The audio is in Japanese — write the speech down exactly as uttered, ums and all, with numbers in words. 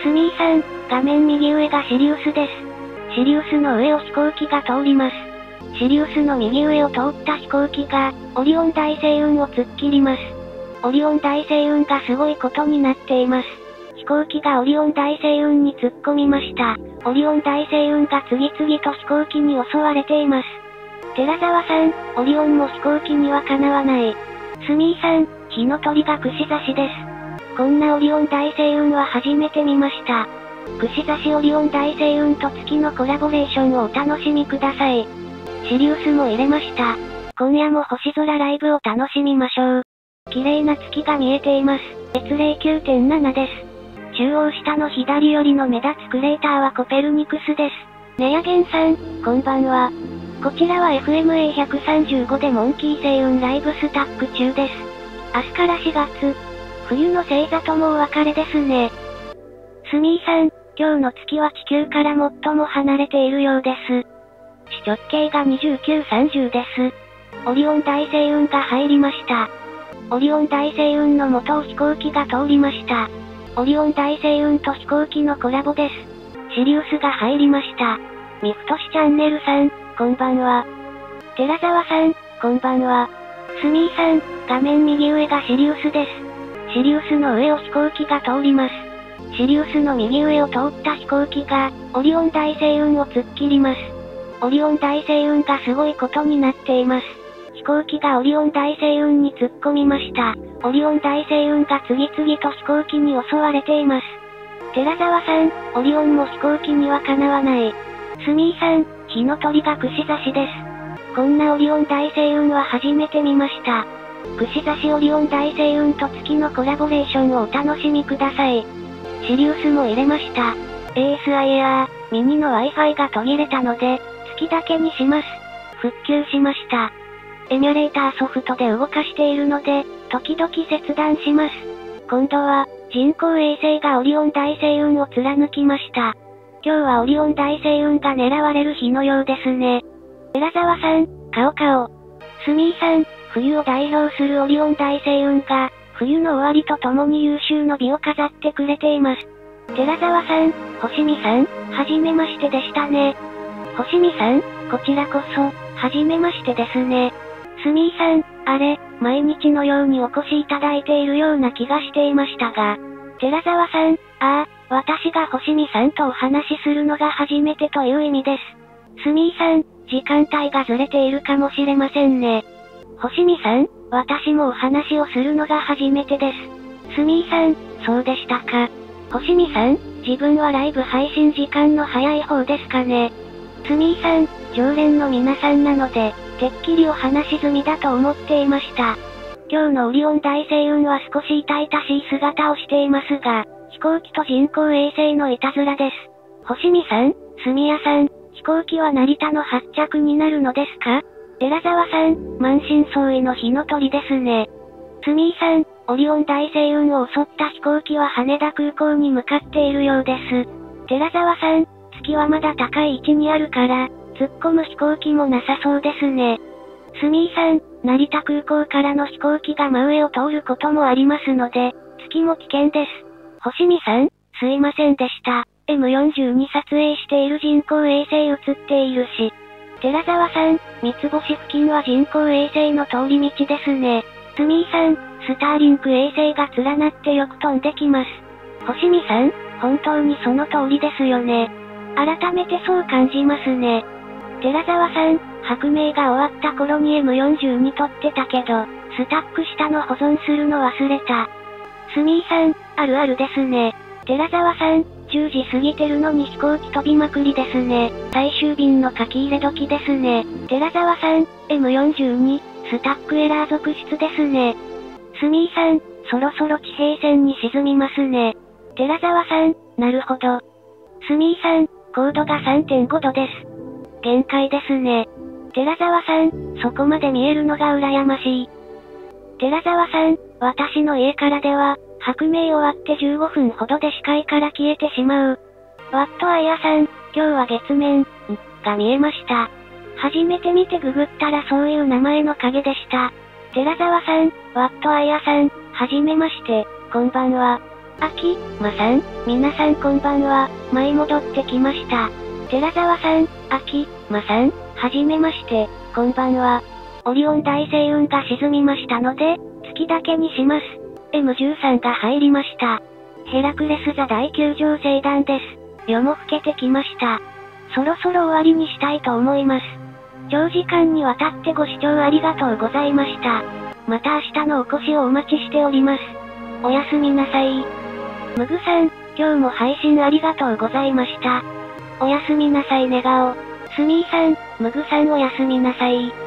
スミーさん、画面右上がシリウスです。シリウスの上を飛行機が通ります。シリウスの右上を通った飛行機が、オリオン大星雲を突っ切ります。オリオン大星雲がすごいことになっています。飛行機がオリオン大星雲に突っ込みました。オリオン大星雲が次々と飛行機に襲われています。寺沢さん、オリオンも飛行機にはかなわない。スミーさん、火の鳥が串刺しです。こんなオリオン大星雲は初めて見ました。串刺しオリオン大星雲と月のコラボレーションをお楽しみください。シリウスも入れました。今夜も星空ライブを楽しみましょう。綺麗な月が見えています。月齢 きゅうてんなな です。中央下の左寄りの目立つクレーターはコペルニクスです。ネヤゲンさん、こんばんは。こちらは エフエムエーひゃくさんじゅうご でモンキー星雲ライブスタック中です。明日からしがつ。冬の星座ともお別れですね。スミーさん、今日の月は地球から最も離れているようです。視直径がにじゅうきゅう、さんじゅうです。オリオン大星雲が入りました。オリオン大星雲の元を飛行機が通りました。オリオン大星雲と飛行機のコラボです。シリウスが入りました。ミフトシチャンネルさん、こんばんは。寺沢さん、こんばんは。スミーさん、画面右上がシリウスです。シリウスの上を飛行機が通ります。シリウスの右上を通った飛行機が、オリオン大星雲を突っ切ります。オリオン大星雲がすごいことになっています。飛行機がオリオン大星雲に突っ込みました。オリオン大星雲が次々と飛行機に襲われています。寺沢さん、オリオンも飛行機にはかなわない。スミーさん、火の鳥が串刺しです。こんなオリオン大星雲は初めて見ました。串刺しオリオン大星雲と月のコラボレーションをお楽しみください。シリウスも入れました。エーエスアイ エアー、ミニの Wi-Fi が途切れたので、月だけにします。復旧しました。エミュレーターソフトで動かしているので、時々切断します。今度は、人工衛星がオリオン大星雲を貫きました。今日はオリオン大星雲が狙われる日のようですね。寺沢さん、顔顔。スミーさん、冬を代表するオリオン大星雲が、冬の終わりとともに優秀の美を飾ってくれています。寺沢さん、星見さん、はじめましてでしたね。星見さん、こちらこそ、はじめましてですね。スミーさん、あれ、毎日のようにお越しいただいているような気がしていましたが。寺沢さん、ああ、私が星見さんとお話しするのが初めてという意味です。スミーさん、時間帯がずれているかもしれませんね。星見さん、私もお話をするのが初めてです。スミーさん、そうでしたか。星見さん、自分はライブ配信時間の早い方ですかね。スミーさん、常連の皆さんなので、てっきりお話し済みだと思っていました。今日のオリオン大星雲は少し痛々しい姿をしていますが、飛行機と人工衛星のいたずらです。星見さん、スミヤさん、飛行機は成田の発着になるのですか？寺沢さん、満身創痍の火の鳥ですね。スミーさん、オリオン大星雲を襲った飛行機は羽田空港に向かっているようです。寺沢さん、月はまだ高い位置にあるから、突っ込む飛行機もなさそうですね。スミーさん、成田空港からの飛行機が真上を通ることもありますので、月も危険です。星見さん、すいませんでした。エムよんじゅうに 撮影している人工衛星映っているし。寺沢さん、三つ星付近は人工衛星の通り道ですね。スミーさん、スターリンク衛星が連なってよく飛んできます。星見さん、本当にその通りですよね。改めてそう感じますね。寺沢さん、白明が終わった頃に エムよんじゅうに 撮ってたけど、スタックしたの保存するの忘れた。スミーさん、あるあるですね。寺沢さん、じゅうじ過ぎてるのに飛行機飛びまくりですね。最終便の書き入れ時ですね。寺沢さん、エムよんじゅうに、スタックエラー続出ですね。スミーさん、そろそろ地平線に沈みますね。寺沢さん、なるほど。スミーさん、高度が さんてんご 度です。限界ですね。寺沢さん、そこまで見えるのが羨ましい。寺沢さん、私の家からでは、白明終わってじゅうごふんほどで視界から消えてしまう。ワットアイアさん、今日は月面、ん、が見えました。初めて見てググったらそういう名前の影でした。寺沢さん、ワットアイアさん、はじめまして、こんばんは。 あき、まさん、皆さんこんばんは、舞い戻ってきました。寺沢さん、あき、まさん、はじめまして、こんばんは。オリオン大星雲が沈みましたので、月だけにします。エムじゅうさん が入りました。ヘラクレス座大球場星団です。夜も更けてきました。そろそろ終わりにしたいと思います。長時間にわたってご視聴ありがとうございました。また明日のお越しをお待ちしております。おやすみなさい。むぐさん、今日も配信ありがとうございました。おやすみなさい寝顔。スミーさん、むぐさんおやすみなさい。